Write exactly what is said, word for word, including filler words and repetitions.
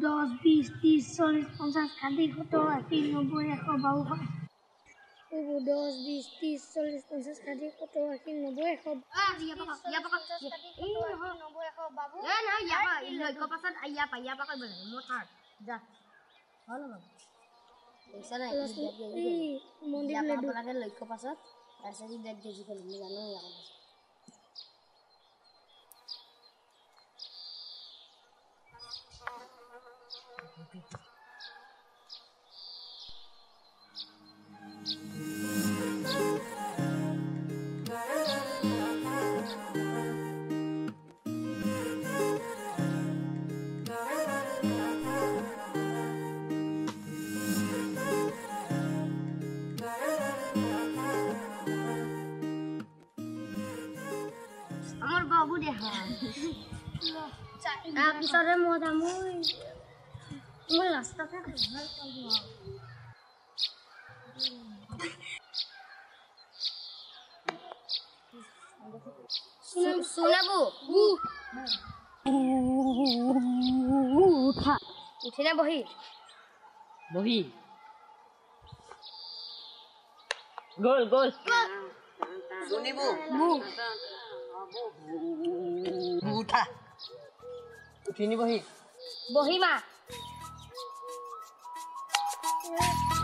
দহ বিশ ত্ৰিশ চল্লিশ পঞ্চাশ ষাঠি সত্তৰ আশী নব্বৈ এশ বাবু এইবোৰ দহ বিশ ত্ৰিশ চল্লিশ পঞ্চাশ ষাঠি সত্তৰ আশী নব্বৈ এশ নব্বৈ এশ বাবু লক্ষ্য পাছত ইয়াৰ পৰা ইয়াৰ পৰা কৰিব লাগে মোৰ থাৰ্ড যা হ'ল হ'ব পইচা নাই মন্দিৰ লাগে লক্ষ্য পাছত তাৰপিছত দেখ দেখি পেলাই মই জানো ইয়াৰ আমার বাবু দেখা তাৰপিছতে মই যাম মই ৰাস্তাতে ভাল পাব সোনাবু উঠা উঠি না বহি বহি গোল গোল শুনিবু উঠা উঠিনি বহি বহি মা